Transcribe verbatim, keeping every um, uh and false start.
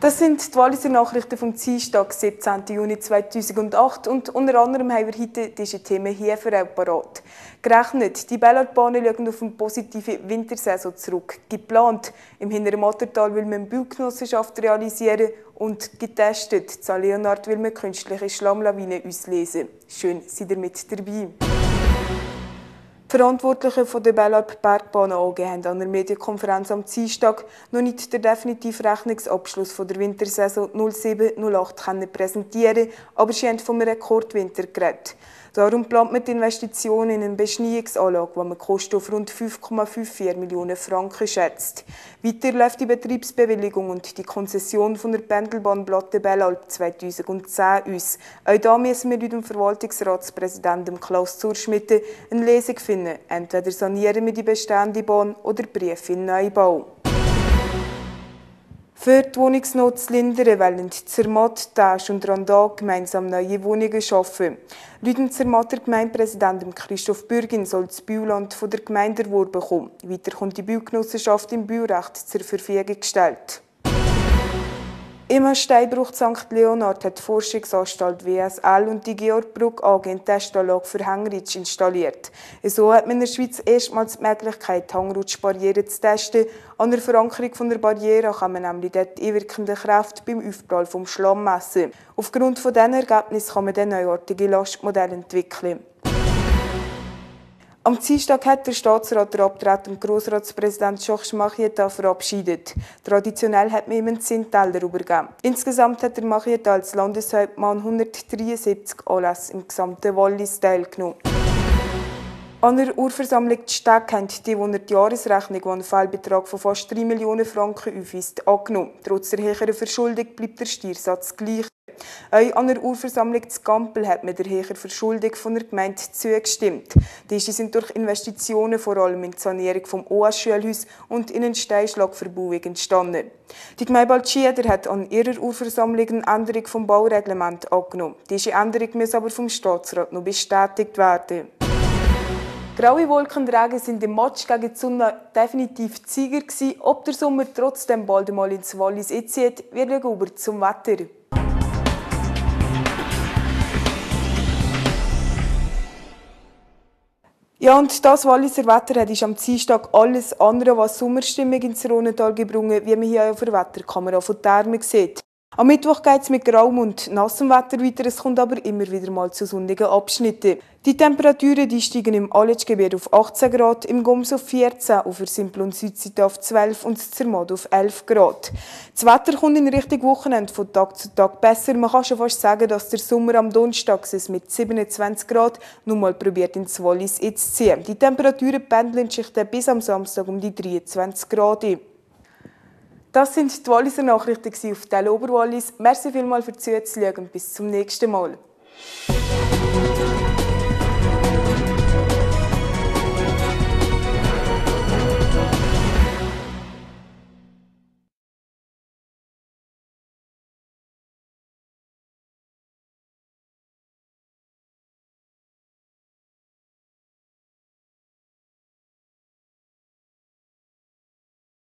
Das sind die Walliser Nachrichten vom Dienstag, siebzehnten Juni zweitausendacht. Und unter anderem haben wir heute diese Themen hier für euch parat. Gerechnet, die Bellartbahnen schauen auf eine positive Wintersaison zurück. Geplant, im Hinteren Mattertal will man eine Baugenossenschaft realisieren und getestet, San Leonhard will man künstliche Schlammlawinen auslesen. Schön, seid ihr mit dabei. Die Verantwortlichen der Bellarp Bergbahnen A G haben an der Medienkonferenz am Dienstag noch nicht den definitiven Rechnungsabschluss der Wintersaison null sieben null acht präsentieren, aber sie haben vom Rekordwinter geredet. Darum plant man die Investition in eine Beschneiungsanlage, die man Kosten auf rund fünf Komma vier Millionen Franken schätzt. Weiter läuft die Betriebsbewilligung und die Konzession von der Pendelbahn Blatte Bellarp zweitausendzehn aus. Auch da müssen wir mit dem Verwaltungsratspräsidenten Klaus Zurschmitte eine Lesung finden. Entweder sanieren wir die bestehende Bahn oder prüfen Neubau. Für die Wohnungsnot zu lindern, wollen Zermatt, Täsch und Randal gemeinsam neue Wohnungen schaffen. Laut dem Zermatter Gemeindepräsidenten Christoph Bürgin soll das Bauland von der Gemeinde erworben kommen. Weiter kommt die Baugenossenschaft im Baurecht zur Verfügung gestellt. Im Steinbruch Sankt Leonhard hat die Forschungsanstalt W S L und die Georg Bruck A G eine Testanlage für Hängeritsch installiert. So hat man in der Schweiz erstmals die Möglichkeit, Hangrutschbarrieren zu testen. An der Verankerung von der Barriere kann man nämlich dort die einwirkende Kraft beim Aufprall vom Schlamm messen. Aufgrund von diesen Ergebnissen kann man dann neuartige Lastmodelle entwickeln. Am Dienstag hat der Staatsrat der abtretende Grossratspräsident Georges Marchietta verabschiedet. Traditionell hat man ihm einen Zinnteller übergeben. Insgesamt hat der Marchietta als Landeshauptmann hundertdreiundsiebzig Anlässe im gesamten Wallis teilgenommen. An der Urversammlung die Städte haben die hundert-Jahres-Rechnung, die einen Fehlbetrag von fast drei Millionen Franken aufweist, angenommen. Trotz der höheren Verschuldung bleibt der Steuersatz gleich. Auch an der Urversammlung zu Gampel hat man der höheren Verschuldung von der Gemeinde zugestimmt. Diese sind durch Investitionen vor allem in die Sanierung des O A-Schulhaus und in eine Steinschlagverbauung entstanden. Die Gemeinde Baltschieder hat an ihrer Urversammlung eine Änderung des Baureglements angenommen. Diese Änderung muss aber vom Staatsrat noch bestätigt werden. Graue Wolken und Regen sind im Match gegen die Sonne definitiv die Sieger gewesen. Ob der Sommer trotzdem bald einmal ins Wallis einzieht, wir schauen über zum Wetter. Ja, und das Walliser Wetter hat ist am Dienstag alles andere, was Sommerstimmung ins Rhonental gebracht, wie man hier auf der Wetterkamera von Therme sieht. Am Mittwoch geht es mit grauem und nassem Wetter weiter, es kommt aber immer wieder mal zu sonnigen Abschnitten. Die Temperaturen die steigen im Aletschgebiet auf achtzehn Grad, im Goms auf vierzehn, auf der Simpel- und Südseite auf zwölf und Zermatt auf elf Grad. Das Wetter kommt in Richtung Wochenende von Tag zu Tag besser. Man kann schon fast sagen, dass der Sommer am Donnerstag es mit siebenundzwanzig Grad nun mal probiert ins Wallis zu ziehen. Die Temperaturen pendeln sich dann bis am Samstag um die dreiundzwanzig Grad ein. Das sind die Walliser Nachrichten auf Tele Oberwallis. Merci vielmals für das Zuschauen und bis zum nächsten Mal.